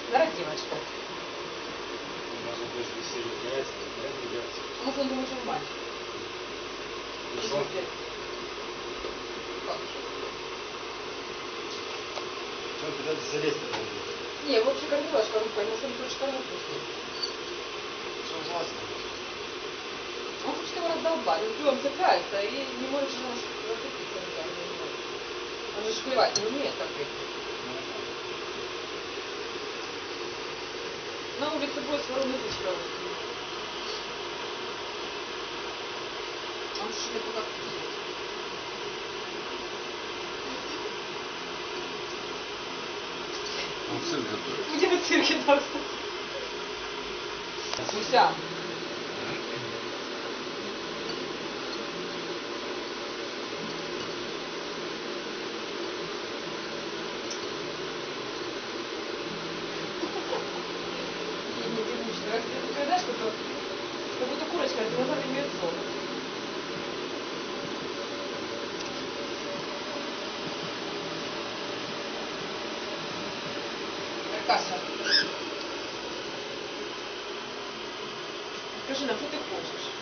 На родимочку. Можно тоже веселье яйца, яйца. Может, он думает, что он мальчик. И что? Как? Он пытается залезть на него. Не, вообще кормилашка рукой, может, он хочет кому вкусный. Что он классно? Он хочет его раздолбать, он клювом цепляется и не может же зацепиться никак. Он же шклевать не умеет, как эти. На улице будет ровно птичка. Он шли как птичка. Он цирк готовит. Где в цирке там? Суся. Раз ты сказать, что как будто курочка, а глаза имеют зон. Аркаша, скажи нам, что ты хочешь?